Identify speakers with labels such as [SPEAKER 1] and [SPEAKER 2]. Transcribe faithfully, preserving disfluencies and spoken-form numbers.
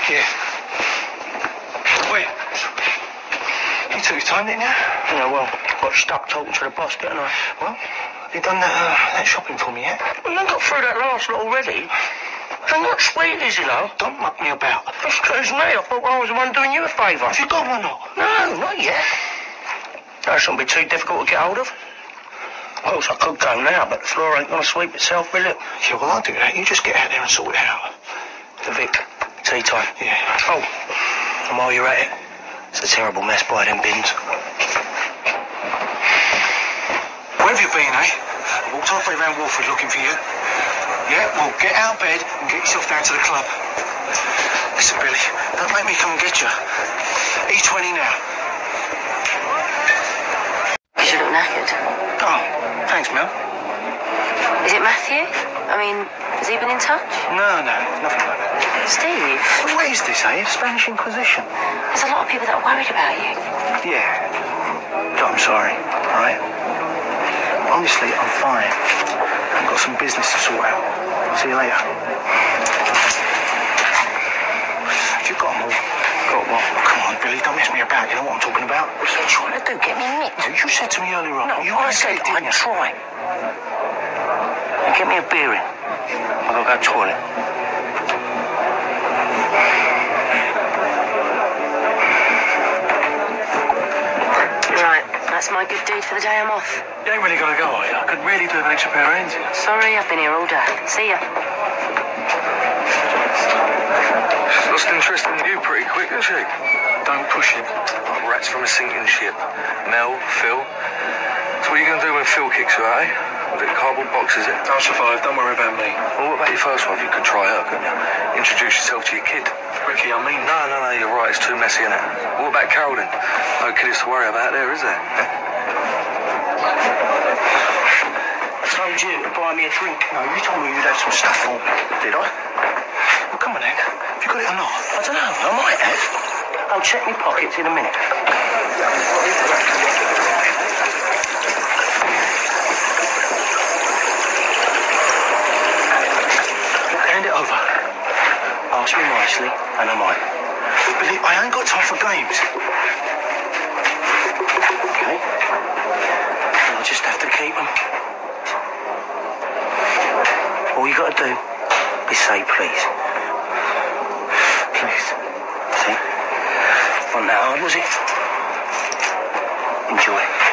[SPEAKER 1] Yeah. Wait. You took your time, didn't you?
[SPEAKER 2] Yeah, well, got stuck talking to the boss, didn't I?
[SPEAKER 1] Well, have you done that, uh, that shopping for me yet?
[SPEAKER 2] Well, I got through that last lot already. And what sweet is, you know?
[SPEAKER 1] Don't muck me about.
[SPEAKER 2] Excuse me, I thought I was the one doing you a favour.
[SPEAKER 1] Have you got one or not?
[SPEAKER 2] No, not yet. That shouldn't be too difficult to get hold of. Well, I could go now, but the floor ain't going to sweep itself, will it?
[SPEAKER 1] Yeah, well, I'll do that. You just get out there and sort it out.
[SPEAKER 2] The Vic, tea time.
[SPEAKER 1] Yeah.
[SPEAKER 2] Oh, and while you're at it, it's a terrible mess by them bins.
[SPEAKER 1] Where have you been, eh? I walked halfway around Walford looking for you. Yeah, well, get out of bed and get yourself down to the club. Listen, Billy, don't make me come and get you. E twenty now.
[SPEAKER 3] You should look knackered.
[SPEAKER 1] Oh, thanks, Mel.
[SPEAKER 3] Is it Matthew? I mean, has he been in touch?
[SPEAKER 1] No, no, nothing like that.
[SPEAKER 3] Steve?
[SPEAKER 1] Well, what is this, eh? The Spanish Inquisition?
[SPEAKER 3] There's a lot of people that are worried about you.
[SPEAKER 1] Yeah. God, I'm sorry, all right? Honestly, I'm fine. I've got some business to sort out. See you later. Have you got them all? Got what? Oh, come on, Billy, don't mess me about. You know what I'm talking about?
[SPEAKER 2] What's he trying to do? Get me nicked?
[SPEAKER 1] You said to me earlier on.
[SPEAKER 2] No,
[SPEAKER 1] you
[SPEAKER 2] I
[SPEAKER 1] said,
[SPEAKER 2] said
[SPEAKER 1] didn't
[SPEAKER 2] I'd
[SPEAKER 1] you?
[SPEAKER 2] try. Now get me a beer in. I've got to go to the toilet.
[SPEAKER 3] Right, that's my good deed for the day I'm off.
[SPEAKER 1] You ain't really got to go, are you? I could really do with an extra pair of hands here.
[SPEAKER 3] Sorry, I've been here all day. See ya.
[SPEAKER 4] She's lost interest in you pretty quick, isn't she?
[SPEAKER 1] Don't push it.
[SPEAKER 4] Like rats from a sinking ship. Mel, Phil. So what are you going to do when Phil kicks you out, eh? Was it cardboard box, is it?
[SPEAKER 1] I'll survive. Don't worry about me.
[SPEAKER 4] Well, what about your first wife? You could try her, couldn't you? Introduce yourself to your kid.
[SPEAKER 1] Ricky, I mean...
[SPEAKER 4] No, no, no, you're right. It's too messy, innit? What about Carol, then? No kiddies to worry about there, is there?
[SPEAKER 2] I told you to buy me a drink.
[SPEAKER 1] No, you told me you'd have some stuff for me.
[SPEAKER 2] Did I?
[SPEAKER 1] Well, come on, then. Have you got it or not?
[SPEAKER 2] I don't know. I might have. I'll check my pockets in a minute.
[SPEAKER 1] Look, hand it over.
[SPEAKER 2] Ask me nicely, and I might.
[SPEAKER 1] Billy, I ain't got time for games.
[SPEAKER 2] Okay? I'll just have to keep them. All you got to do is say please.
[SPEAKER 1] Please.
[SPEAKER 2] See? Wasn't that hard, was it? Enjoy.